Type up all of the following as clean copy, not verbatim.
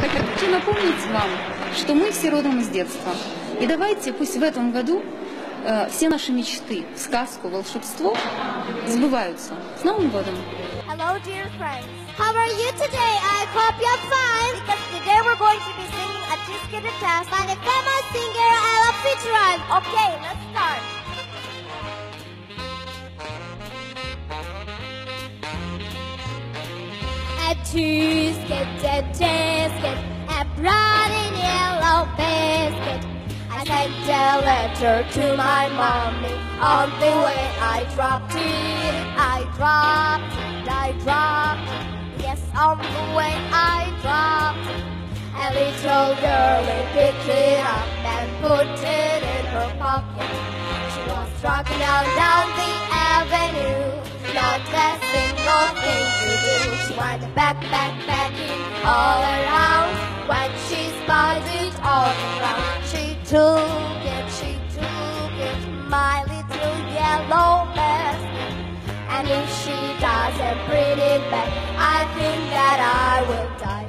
Хочу напомнить вам, что мы все родом из детства. И давайте, пусть в этом году все наши мечты, сказку, волшебство сбываются. С Новым годом! Hello, dear friends. How are you today? I hope you're fine. Because today we're going to be singing a discreet dance by the famous singer Ella Fitzgerald. Okay, let's start. A biscuit, a biscuit, a brown and yellow biscuit. I sent a letter to my mommy. On the way I dropped it, I dropped it, I dropped it. Yes, on the way I dropped it. A little girlie picked it up and put it in her pocket. She was walking down the avenue, not a single thing to do. She went backpacking all around. When she spied it all around, she took it, my little yellow basket. And if she doesn't bring it back, I think that I will die.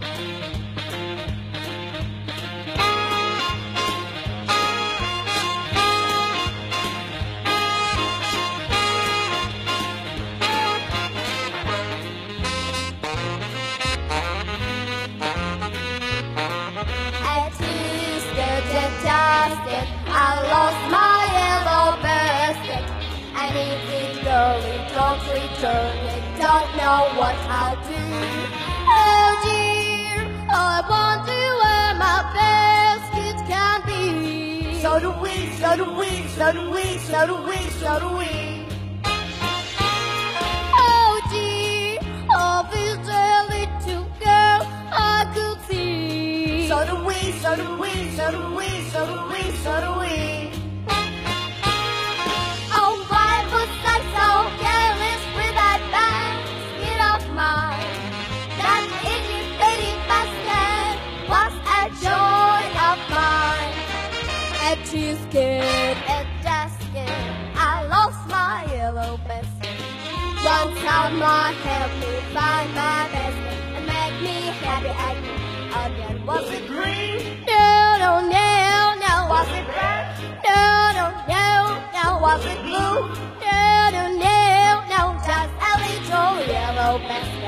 I lost my yellow basket, and if the girlie don't return it, don't know what I'll do. Oh dear, I wonder where my basket can be. So do we, so do we, so do we, so do we, so do we. Oh dear, oh this little girl I could see. So do we, so do we, so do we, so do we, so do we. Oh, why was I so careless with that basket of mine? That itty bitty basket was a joy of mine. A biscuit, a basket, I lost my yellow basket. One someone help me find my basket and make me happy again. Was it green? No, no, no, no. Was it red? No, no, no, no. Was it blue? No, no, no, no. Just a little yellow basket.